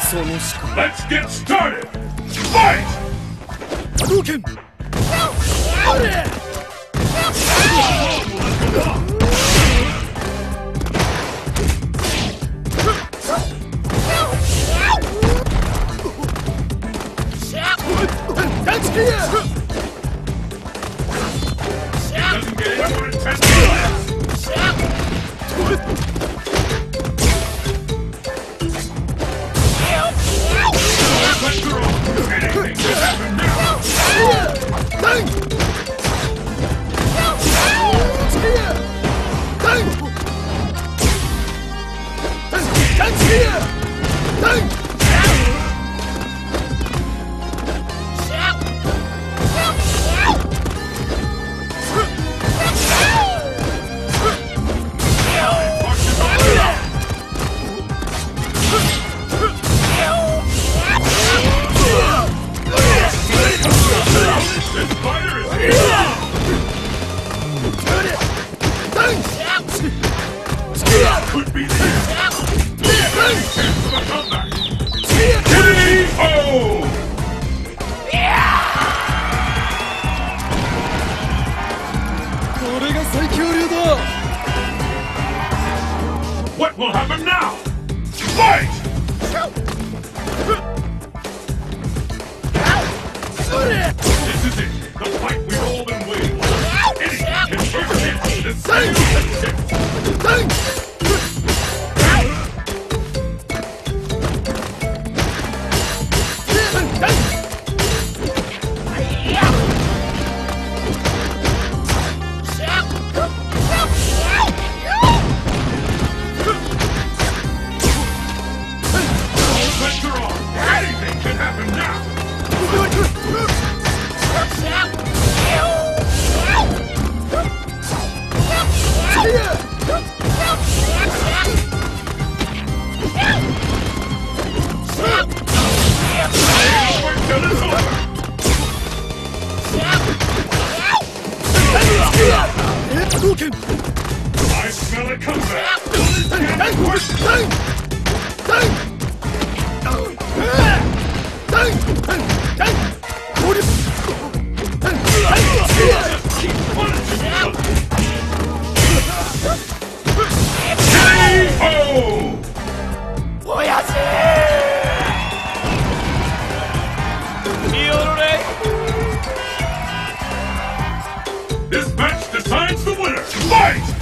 Let's get started! Fight! Hadouken! That's here! Doesn't get any more intense. Pressure on! Anything can happen now! Bang! Here! Bang! That's here! Bang! This fighter is here! Could be the end. Chance of a comeback. K.O. What will happen now? Fight! This is it. The fight we've all been waiting for. Anyone can turn it into the same shit. Pressure on. Anything can happen now. I smell a comeback. Keep punishing each other. K.O. This match decides the winner. Fight!